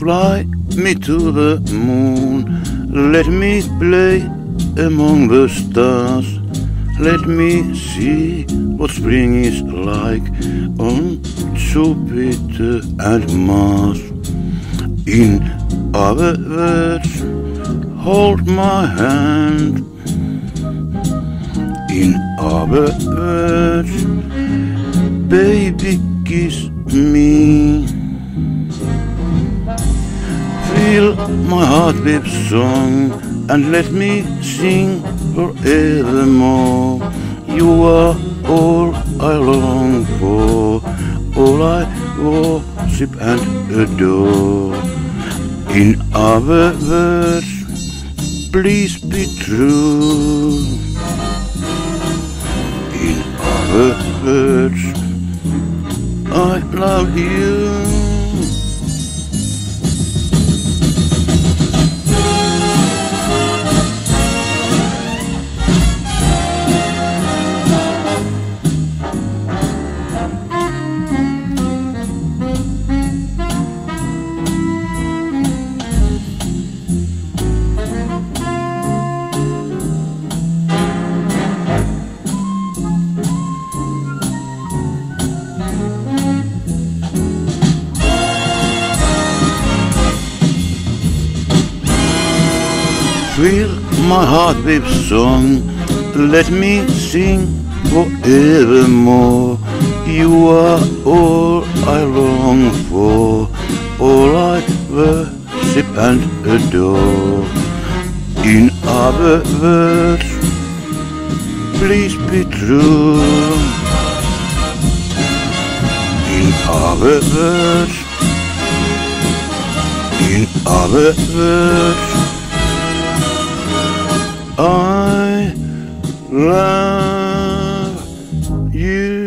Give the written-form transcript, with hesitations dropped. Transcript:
Fly me to the moon, let me play among the stars. Let me see what spring is like on Jupiter and Mars. In other words, hold my hand. In other words, baby, kiss me. Fill my heart with song and let me sing forevermore. You are all I long for, all I worship and adore. In other words, please be true. In other words, I love you. Fill my heart with song, let me sing forevermore. You are all I long for, all I worship and adore. In other words, please be true. In other words, in other words, I love you.